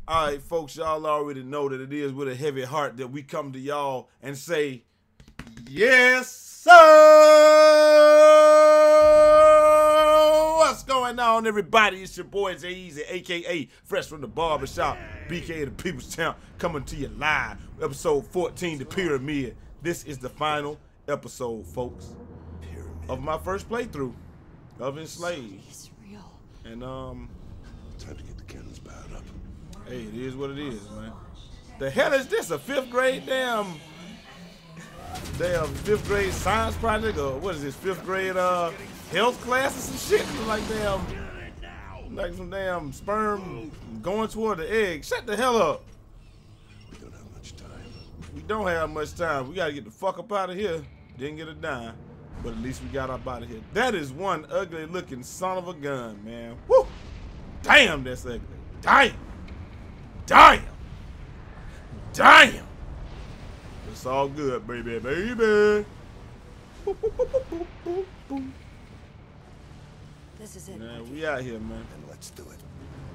All right, folks, y'all already know that it is with a heavy heart that we come to y'all and say, yes, sir! What's going on, everybody? It's your boy Jay-Easy, a.k.a. Fresh from the Barbershop, BK of the People's Town, coming to you live. Episode 14, The Pyramid. This is the final episode, folks, of my first playthrough of Enslaved. It's real. And, time to get the cannons powered up. hey, it is what it is, man. The hell is this? A fifth grade damn fifth grade science project, or what is this? Fifth grade health class or some shit? Like some damn sperm going toward the egg. Shut the hell up. We don't have much time. We don't have much time. We gotta get the fuck up out of here. Didn't get a dime, but at least we got up out of here. That is one ugly looking son of a gun, man. Woo! Damn, that's ugly. Damn. Damn! Damn! It's all good, baby, baby. Boop, boop, boop, boop, boop, boop, boop. This is it. Man, we out here, man. Then let's do it.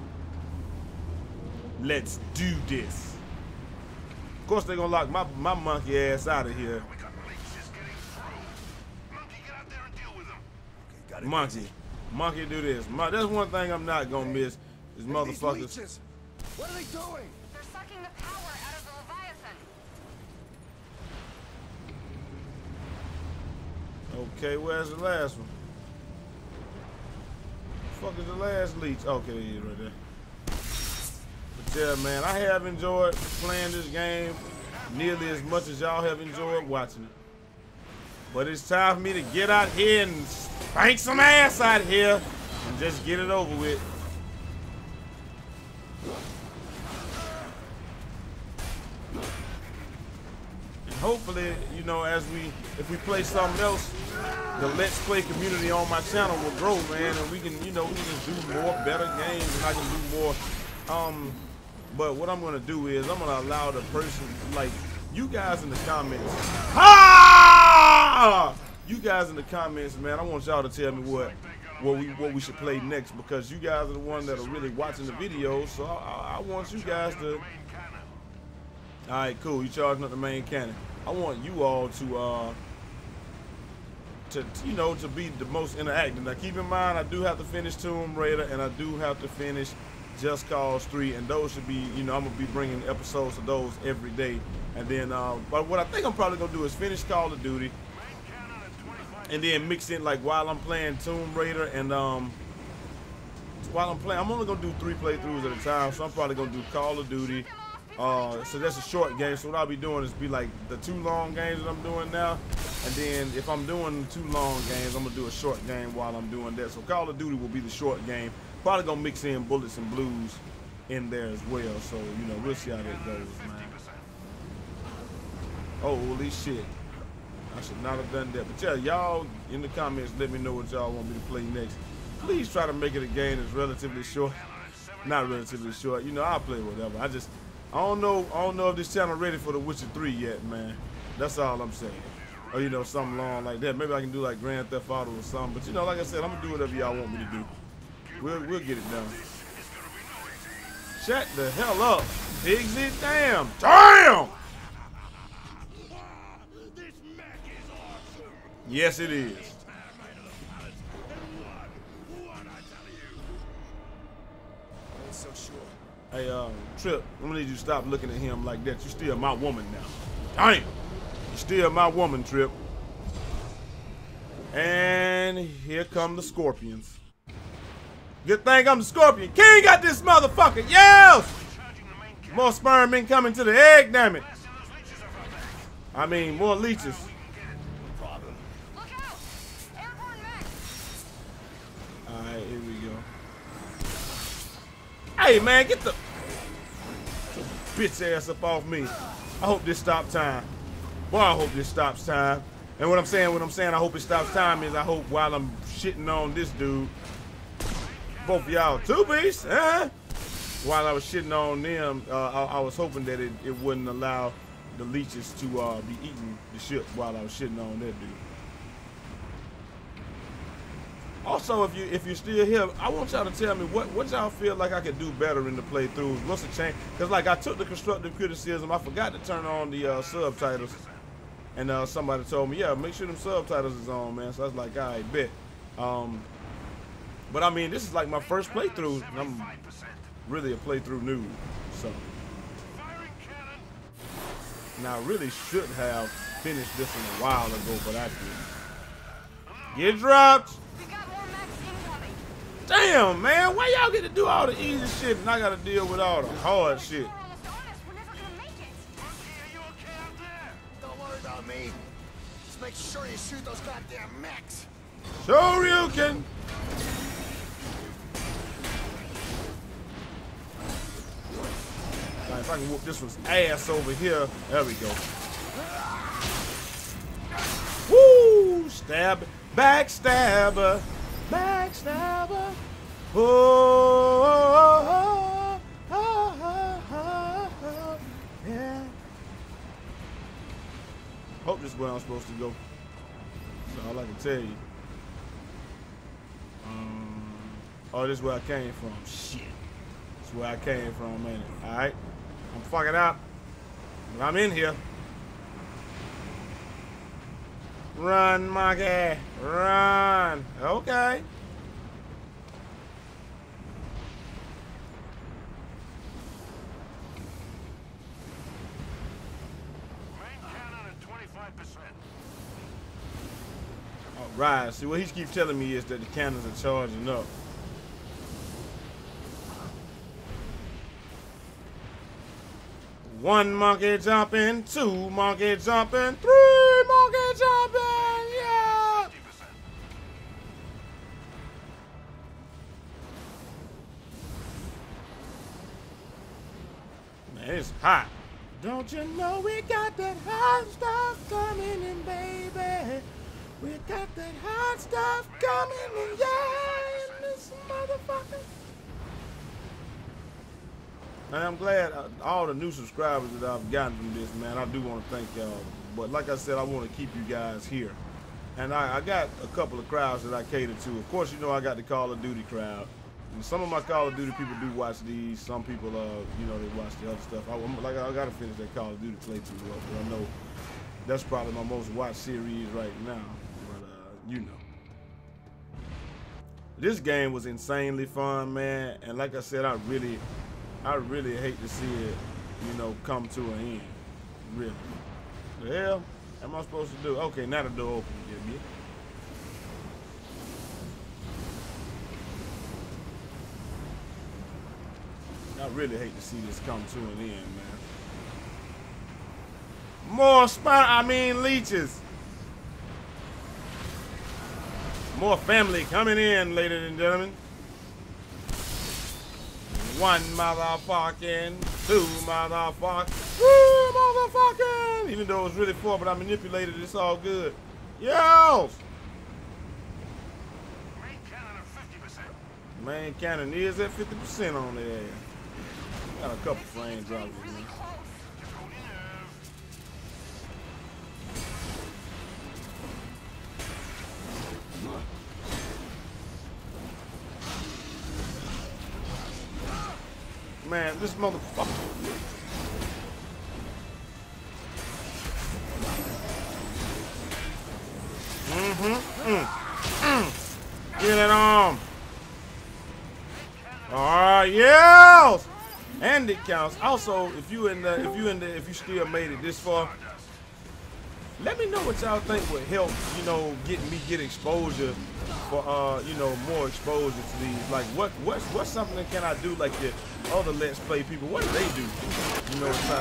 Let's do this. Of course, they're gonna lock my monkey ass out of here. We got leeches getting through. Monkey, get out there and deal with them. Okay, got it. Monkey, do this. That's one thing I'm not gonna miss is These motherfuckers. leeches. What are they doing? They're sucking the power out of the Leviathan. Okay, where's the last one? The fuck is the last leech? Okay, there he is right there. But yeah, man, I have enjoyed playing this game nearly as much as y'all have enjoyed watching it. But it's time for me to get out here and spank some ass out here and just get it over with. And hopefully, you know, if we play something else, the Let's Play community on my channel will grow, man, and we can, you know, we can do more better games, and I can do more. But what I'm gonna do is I'm gonna allow the person, like, you guys in the comments. You guys in the comments, man, I want y'all to tell me what we should play next, because you guys are the ones that are really watching the videos. So I want you guys to. All right, cool. You charging up the main cannon. I want you all to you know, to be the most interactive. Now keep in mind, I do have to finish Tomb Raider and I do have to finish Just Cause 3, and those should be, you know, I'm gonna be bringing episodes of those every day. And then, but what I think I'm probably gonna do is finish Call of Duty, and then mix in, like, while I'm playing Tomb Raider and while I'm playing, I'm only gonna do 3 playthroughs at a time. So I'm probably gonna do Call of Duty. So that's a short game. So what I'll be doing is be like the 2 long games that I'm doing now, and then if I'm doing 2 long games, I'm gonna do a short game while I'm doing that. So Call of Duty will be the short game. Probably gonna mix in Bullets and Blues in there as well. So, you know, we'll see how that goes, man. Holy shit. I should not have done that. But yeah, y'all in the comments, let me know what y'all want me to play next. Please try to make it a game that's relatively short. Not relatively short. You know, I'll play whatever. I don't know if this channel ready for The Witcher 3 yet, man. That's all I'm saying. Or, you know, something long like that. Maybe I can do like Grand Theft Auto or something. But, you know, like I said, I'm gonna do whatever y'all want me to do. We'll get it done. Shut the hell up, Pigsy. Damn. Damn! Yes, it is. Hey, Trip, I'm gonna need you to stop looking at him like that. You still my woman now. Damn! You still my woman, Trip. And here come the scorpions. Good thing I'm the Scorpion King. Got this motherfucker. Yes! More sperm incoming to the egg, damn it. I mean, more leeches. Look out! Airborne mech! Alright, here we go. Hey, man, get the bitch ass up off me. I hope this stops time. Boy, I hope this stops time. And what I'm saying, I hope it stops time is I hope while I'm shitting on this dude, both of y'all two beasts, while I was shitting on them, I was hoping that it wouldn't allow the leeches to be eating the ship while I was shitting on that dude. Also, if you're still here, I want y'all to tell me what y'all feel like I could do better in the playthroughs. What's the change? Because like I took the constructive criticism, I forgot to turn on the subtitles, and somebody told me, yeah, make sure them subtitles is on, man. So I was like, all right, bet. But I mean, this is like my first playthrough. And I'm really a playthrough noob, so. Now I really should have finished this one a while ago, but I didn't. Get dropped. We got more max incoming. Damn, man, why y'all get to do all the easy shit and I gotta deal with all the hard shit? We're almost honest. We're never gonna make it. Monkey, are you okay out there? Don't worry about me. Just make sure you shoot those goddamn mechs. Shoryuken. Right, if I can whoop this one's ass over here, there we go. Woo! Stab, backstabber, backstabber. Oh, oh, oh, oh, oh, oh, yeah. Hope this is where I'm supposed to go. That's all I can tell you. Oh, this is where I came from. Shit. This is where I came from, man. Alright. I'm fucking up. But I'm in here. Run, monkey. Run. Okay. Main cannon at 25%. Alright. See, what he keeps telling me is that the cannons are charging up. One monkey jumping, two monkey jumping, three monkey jumping, yeah! 50%. Man, it's hot. Don't you know we got that hot stuff coming in, baby? We got that hot stuff coming in, yeah, in this motherfucker. And I'm glad all the new subscribers that I've gotten from this, man. I do want to thank y'all. But like I said, I want to keep you guys here. And I got a couple of crowds that I cater to. Of course, you know I got the Call of Duty crowd. And some of my Call of Duty people do watch these. Some people, you know, they watch the other stuff. I got to finish that Call of Duty playthrough up. But I know that's probably my most watched series right now. But, you know. This game was insanely fun, man. And like I said, I really hate to see it, you know, come to an end. Really. The hell am I supposed to do? Okay, now the door open again, yeah. I really hate to see this come to an end, man. More leeches. More family coming in, ladies and gentlemen. One motherfucking, two motherfucking, three motherfucking. Even though it was really four, but I manipulated it, it's all good. Yo! Main cannon at 50%. Main cannon is at 50% on there. Got a couple frame drops, man. Really close. Man, this motherfucker. Get it on. Alright, yes! And it counts. Also, if you still made it this far, let me know what y'all think would help, you know, get exposure for you know, more exposure to these. Like what's something that can I do like the other Let's Play people? What do they do? You know, to try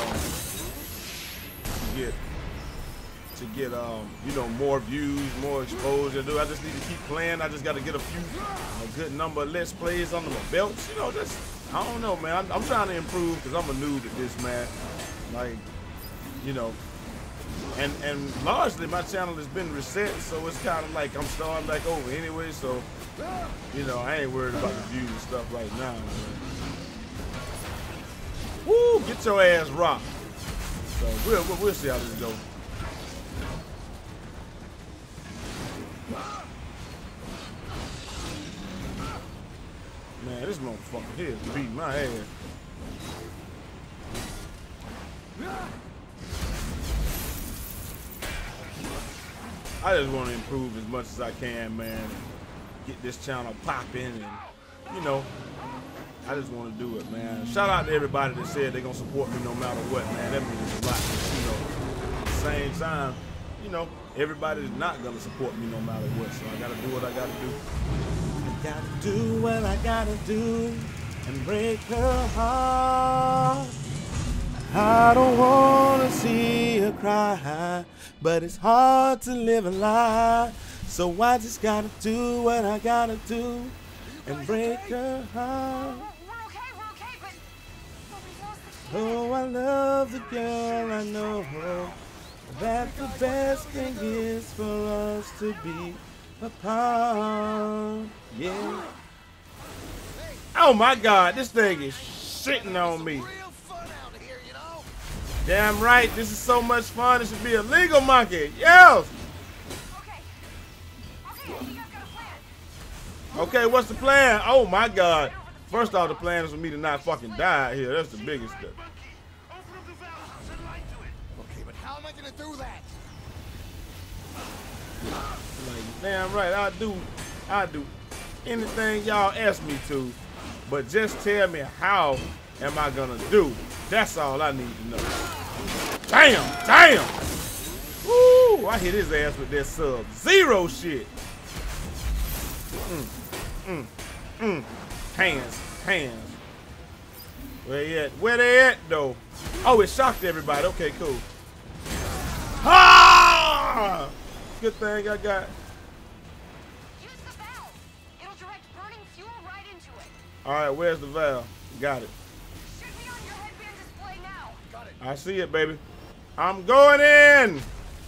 to get you know, more views, more exposure. Do I just need to keep playing? I just got to get a good number of Let's Plays under my belts. You know, just I don't know, man. I'm trying to improve because I'm a noob at this, man. Like, you know. And largely my channel has been reset, so it's kind of like I'm starting back over anyway. So, you know, I ain't worried about the views and stuff right now, man. Woo! Get your ass rocked. So we'll see how this goes. Man, this motherfucker here is beating my ass. I just want to improve as much as I can, man. Get this channel popping, and you know, I just want to do it, man. Shout out to everybody that said they're gonna support me no matter what, man. That means a lot. You know, at the same time, you know, everybody's not gonna support me no matter what. So I gotta do what I gotta do. I gotta do what I gotta do and break her heart. I don't wanna see her cry, but it's hard to live a lie. So I just gotta do what I gotta do and break her heart. We're okay, but we lost the kid. Oh, I love the girl, I know that the best thing is for us to be apart. Yeah. Oh my God, this thing is shitting on me. Real fun out here, you know? Damn right, this is so much fun. It should be illegal, monkey. Yes. Okay, I think I've got a plan. Okay, what's the plan? Oh my God. First off, the plan is for me to not fucking die here. That's the biggest step. Monkey, open up the valve. Send light to it. Okay, but how am I gonna do that? Like, damn right, I do anything y'all ask me to, but just tell me how am I gonna do. That's all I need to know. Damn! Woo! I hit his ass with that Sub-Zero shit. Hands. Where they at though? Oh, it shocked everybody. Okay, cool. Ah! Good thing I got. Use the valve. It'll direct burning fuel right into it. All right, where's the valve? Got it. Should be on your headband display now. Got it. I see it, baby. I'm going in.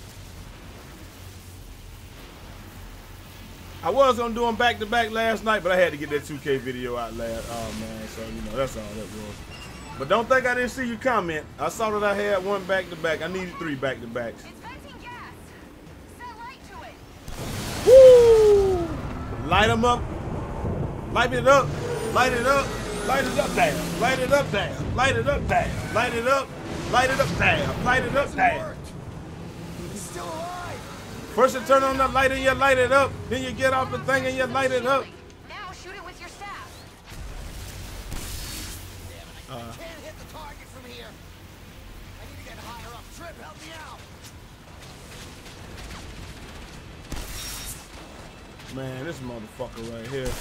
I was gonna do them back to back last night, but I had to get that 2K video out last. Oh man, so you know that's all that was. But don't think I didn't see you comment. I saw that I had one back to back. I needed 3 back to backs. It's venting gas. Set light to it. Woo! Light them up. Light it up. Light it up. Light it up, damn. Light it up, damn. Light it up, damn. Light it up. Light it up, damn. Light it up, damn. Worked. It's still alive. First you turn on the light and you light it up. Then you get off the thing and you light it up. Now shoot it with your staff. Damn it, I can't hit the target from here. I need to get higher up. Trip, help me out. Man, this motherfucker right here.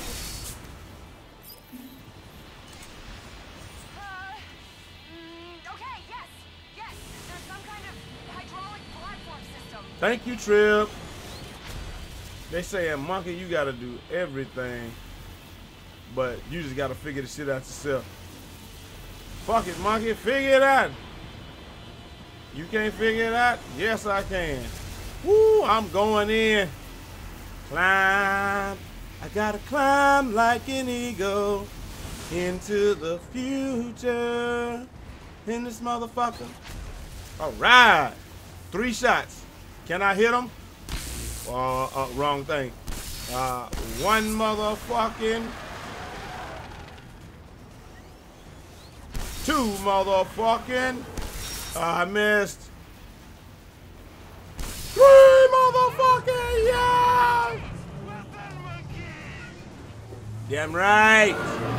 Okay, yes. There's some kind of hydraulic platform system. Thank you, Trip. They saying, monkey, you gotta do everything, but you just gotta figure the shit out yourself. Fuck it, monkey, figure it out. You can't figure it out? Yes, I can. Woo, I'm going in. Climb. I gotta climb like an eagle into the future. In this motherfucker. All right. 3 shots. Can I hit him? Wrong thing. 1 motherfucking. 2 motherfucking. I missed. 3 motherfucking. Yeah. Well done, monkey. Damn right.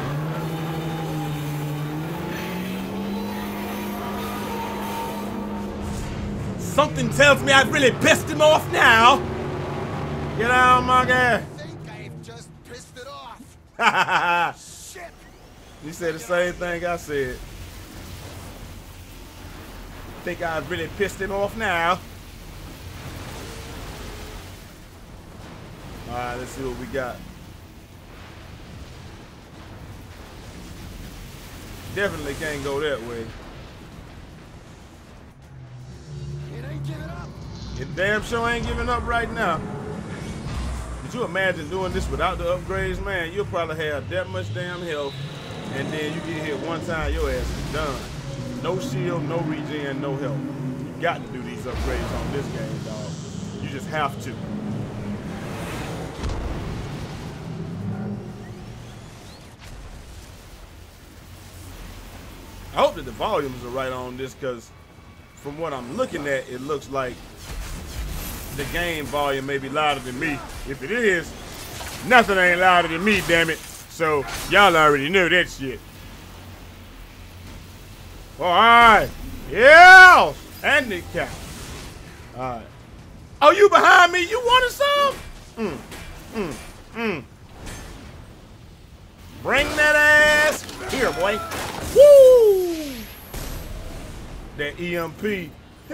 Something tells me I've really pissed him off now. Get out, monkey. I think I've just pissed it off. Shit. You said the same thing I said. Think I've really pissed him off now. Alright, let's see what we got. Definitely can't go that way. It ain't giving up. It damn sure ain't giving up right now. Could you imagine doing this without the upgrades, man? You'll probably have that much damn health, and then you get hit one time, your ass is done. No shield, no regen, no health. You got to do these upgrades on this game, dog. You just have to. I hope that the volumes are right on this, because from what I'm looking at, it looks like the game volume may be louder than me. If it is, nothing ain't louder than me, damn it. So y'all already knew that shit. All right. Yeah. And the cat. All right. Oh, you behind me? You wanted some? Bring that ass here, boy. Woo! That EMP.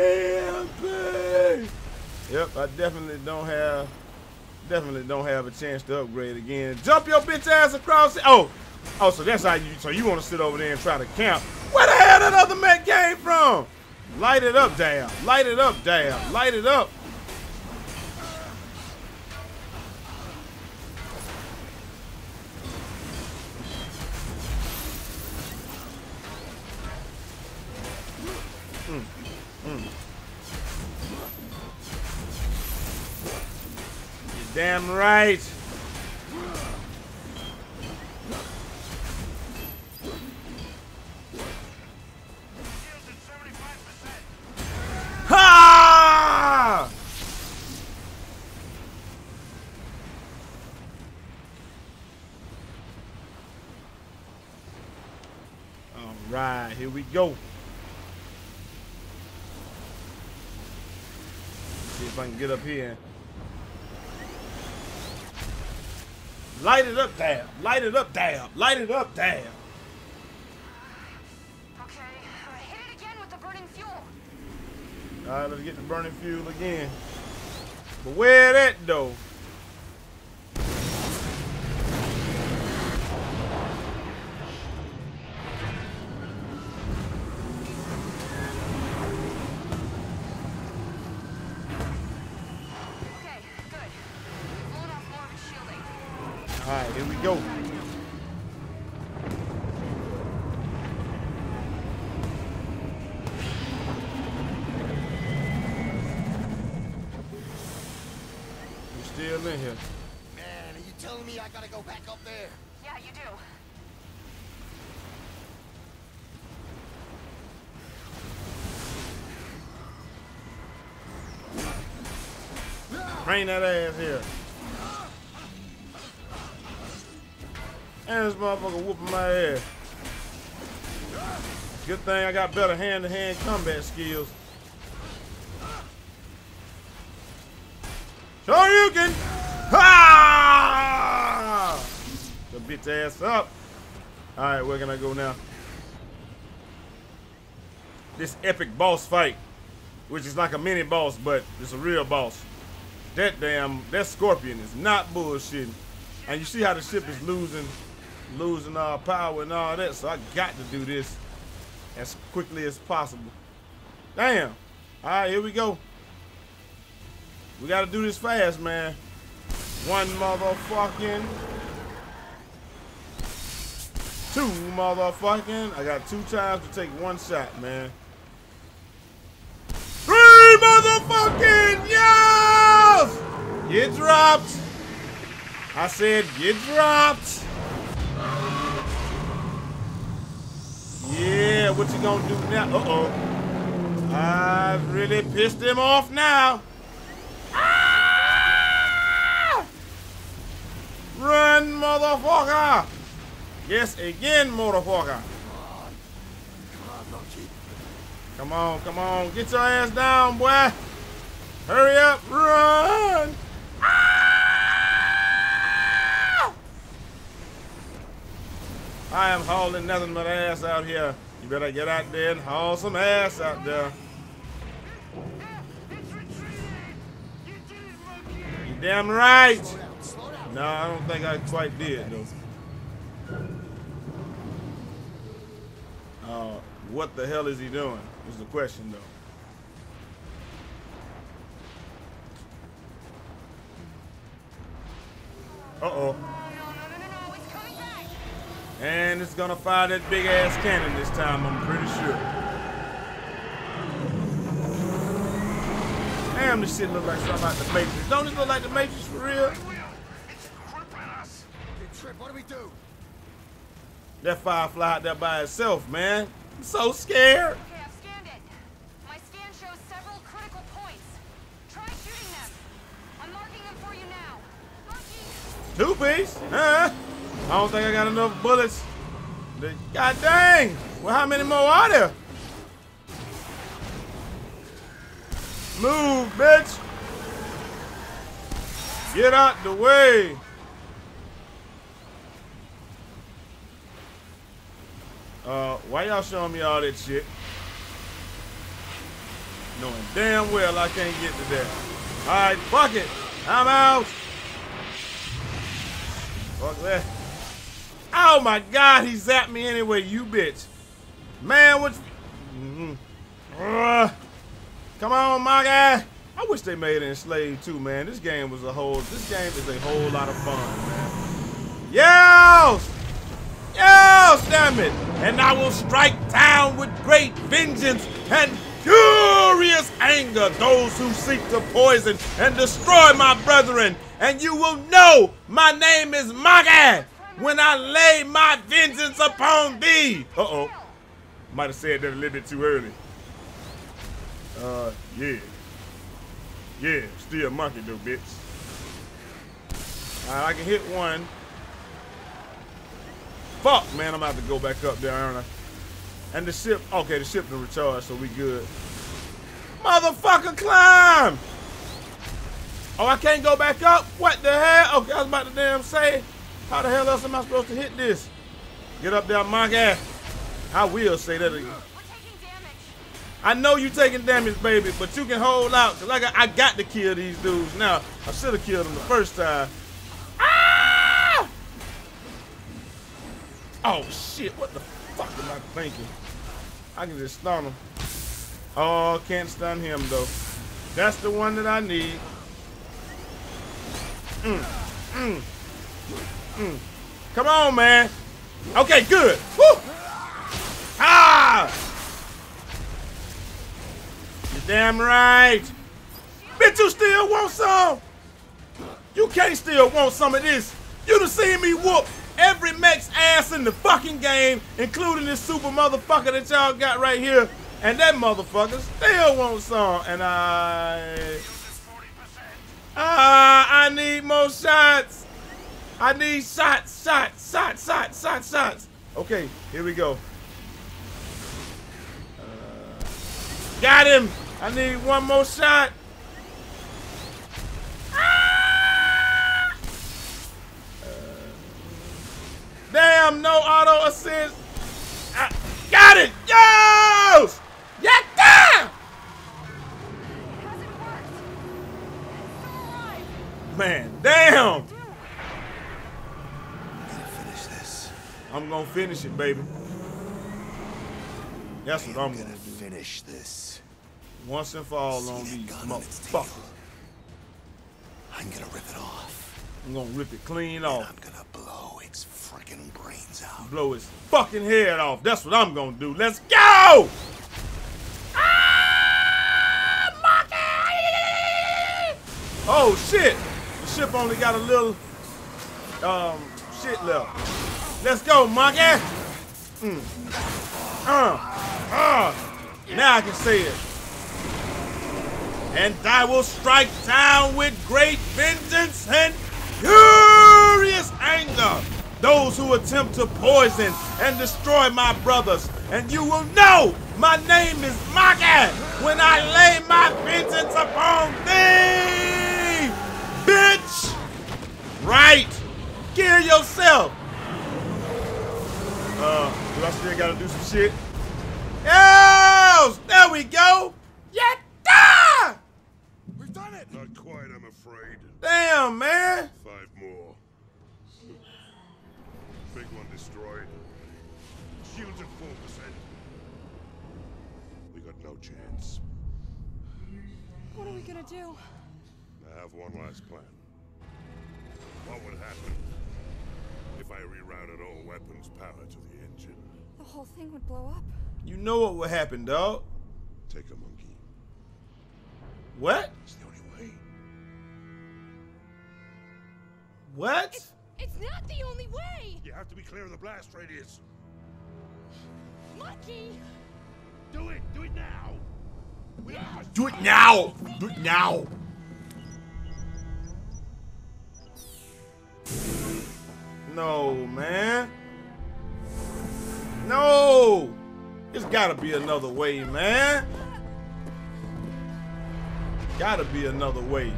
EMP. Yep, I definitely don't have a chance to upgrade again. Jump your bitch ass across it. Oh, so that's how you. So you want to sit over there and try to camp? Where the hell that other man came from? Light it up, damn. Light it up, damn. Light it up. You're damn right. Ha! All right, here we go. See if I can get up here. Light it up, damn. Light it up, damn. Light it up, damn. Okay, hit it again with the burning fuel. All right, let's get the burning fuel again. But where that though? Okay, good. Blown off more of its shielding. All right, here we go. Still in here. Man, are you telling me I gotta go back up there? Yeah, you do. Bring that ass here. And this motherfucker whooping my ass. Good thing I got better hand-to-hand combat skills. So you can, ha! The bitch ass up. All right, where can I go now? This epic boss fight, which is like a mini boss, but it's a real boss. That Scorpion is not bullshitting. And you see how the ship is losing power and all that, so I got to do this as quickly as possible. Damn. All right, here we go. We gotta do this fast, man. One motherfucking. Two motherfucking. I got 2 times to take 1 shot, man. 3 motherfucking yes! Get dropped. I said get dropped. Yeah, what you gonna do now? Uh-oh. I've really pissed him off now. Run, motherfucker! Yes, again, motherfucker. Come on, come on. Get your ass down, boy. Hurry up, run! Ah! I am hauling nothing but ass out here. You better get out there and haul some ass out there. You damn right. No, I don't think I quite did, though. What the hell is he doing? Is the question, though. Uh-oh. No, it's coming back. And it's gonna fire that big ass cannon this time, I'm pretty sure. Damn, this shit look like something like the Matrix. Don't it look like the Matrix for real? It's crippling us. Hey, Trip, what do we do? That firefly out there by itself, man. I'm so scared. Okay, I've scanned it. My scan shows several critical points. Try shooting them. I'm marking them for you now. Monkey! 2-piece? Huh? I don't think I got enough bullets. God dang! Well, how many more are there? Move, bitch! Get out the way! Why y'all showing me all that shit? Knowing damn well I can't get to that. Alright, fuck it! I'm out! Fuck that. Oh my god, he zapped me anyway, you bitch. Man, what? Come on, my guy. I wish they made Enslaved too, man. This game is a whole lot of fun, man. Yes! Yes, damn it! And I will strike down with great vengeance and furious anger those who seek to poison and destroy my brethren. And you will know my name is Magad when I lay my vengeance upon thee. Uh-oh. Might have said that a little bit too early. Yeah. Yeah, still monkey though, bitch. Alright, I can hit one. Fuck, man, I'm about to go back up there, aren't I? And the ship, okay, the ship to recharge, so we good. Motherfucker, climb! Oh, I can't go back up? What the hell? Okay, I was about to damn say, how the hell else am I supposed to hit this? Get up there, monkey. I will say that again. We're taking damage. I know you taking damage, baby, but you can hold out, cause I got to kill these dudes now. I should have killed them the first time. Ah! Oh shit, what the fuck am I thinking? I can just stun him. Oh, can't stun him though. That's the one that I need. Come on, man. Okay, good. Woo! Ah! You damn right. Bitch, you still want some? You can't still want some of this. You done seen me whoop every mech's ass in the fucking game, including this super motherfucker that y'all got right here. And that motherfucker still wants some. And I need more shots. I need shots. Okay, here we go. Got him. I need one more shot. Damn, no auto assist. Got it. Yes! Yatta! Man, damn. Finish this. I'm gonna finish it, baby. That's what I'm gonna do. Finish this. Once and for all on these motherfuckers. I'm gonna rip it off. I'm gonna rip it clean And off. I'm gonna blow its freaking brains out. Blow his fucking head off. That's what I'm gonna do. Let's go! Oh shit! The ship only got a little shit left. Let's go, monkey! Now I can say it. And I will strike down with great vengeance and furious anger those who attempt to poison and destroy my brothers. And you will know my name is Magad when I lay my vengeance upon thee, bitch! Right! Kill yourself! Do I still gotta do some shit? Yes! There we go! Yatta! We've done it! Not quite, I'm afraid. Damn, man! 5 more. Big one destroyed. Shields at 4%. We got no chance. What are we gonna do? I have one last plan. What would happen if I rerouted all weapons power to the engine? The whole thing would blow up. You know what would happen, dog. Take a monkey. What? It's the only way. What? It's not the only way! You have to be clear of the blast radius. Monkey! Do it! Do it now! Do it now! Do it now! No, man. No! There's gotta be another way, man. Gotta be another way.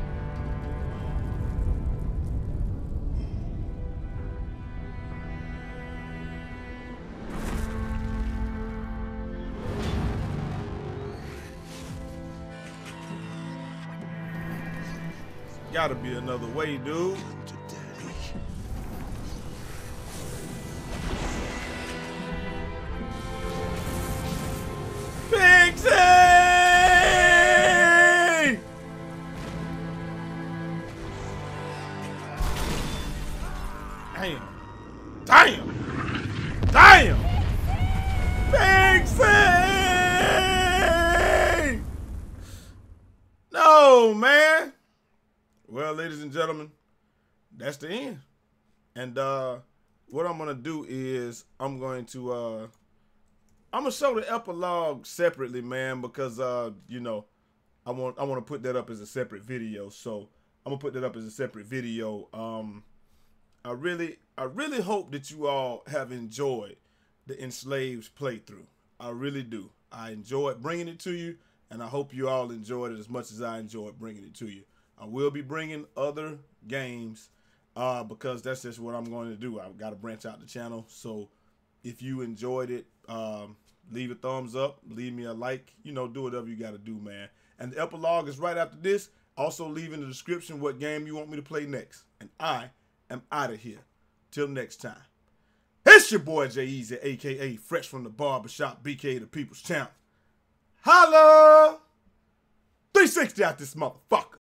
Gotta be another way, dude. Pigsy! Damn. Damn. Damn. Pigsy! No, man. Well, ladies and gentlemen, that's the end. And what I'm gonna do is I'm gonna show the epilogue separately, man, because you know, I want to put that up as a separate video. So I'm gonna put that up as a separate video. I really hope that you all have enjoyed the Enslaved playthrough. I really do. I enjoyed bringing it to you, and I hope you all enjoyed it as much as I enjoyed bringing it to you. I will be bringing other games because that's just what I'm going to do. I've got to branch out the channel. So if you enjoyed it, leave a thumbs up, leave me a like, you know, do whatever you got to do, man. And the epilogue is right after this. Also leave in the description what game you want me to play next. And I am out of here. Till next time. It's your boy J-Easy, a.k.a. Fresh from the Barbershop, BK the People's Champ. Holla! 360 out this motherfucker.